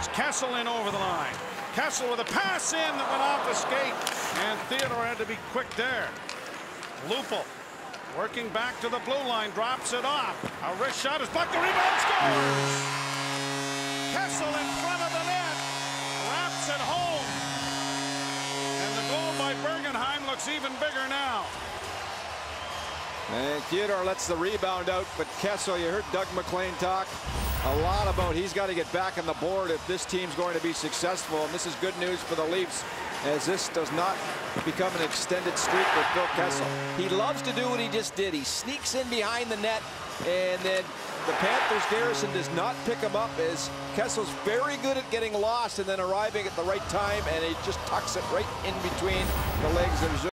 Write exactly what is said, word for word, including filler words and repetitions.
Here's Kessel in over the line. Kessel with a pass in that went off the skate, and Theodore had to be quick there. Lupul working back to the blue line, drops it off. A wrist shot is blocked. The rebound, scores! Kessel in front of the net, wraps it home, and the goal by Bergenheim looks even bigger now. And Theodore lets the rebound out, but Kessel, you heard Doug MacLean talk a lot about he's got to get back on the board if this team's going to be successful. And this is good news for the Leafs, as this does not become an extended streak with Phil Kessel. He loves to do what he just did. He sneaks in behind the net, and then the Panthers garrison does not pick him up, as Kessel's very good at getting lost and then arriving at the right time, and he just tucks it right in between the legs of